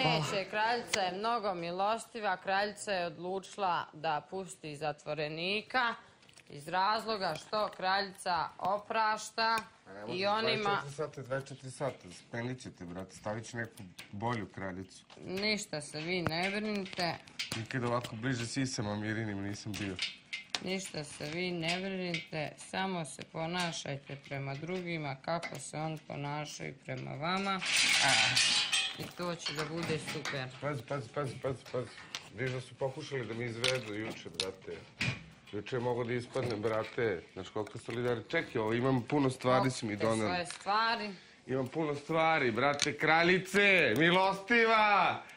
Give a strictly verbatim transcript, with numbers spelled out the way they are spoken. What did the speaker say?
Neće, kraljica je mnogo milostiva. Kraljica je odlučila da pusti zatvorenika iz razloga što kraljica oprašta i onima... dvadeset četiri sata, dvadeset četiri sata, spenit ćete, brate, stavit ću neku bolju kraljicu. Ništa se vi ne brinite. Nikad ovako bliže sisama Mirinim nisam bio. Ništa se vi ne brinite, samo se ponašajte prema drugima kako se on ponašaju prema vama. I to će da bude super. Pazi, pazi, pazi, pazi, pazi. Viš da su pokušali da mi izvedu juče, brate. Juče je mogo da ispadne, brate. Znaš koliko solidari. Čekaj, ovo imam puno stvari si mi doneli. Svoje stvari. Imam puno stvari, brate, kraljice, milostiva.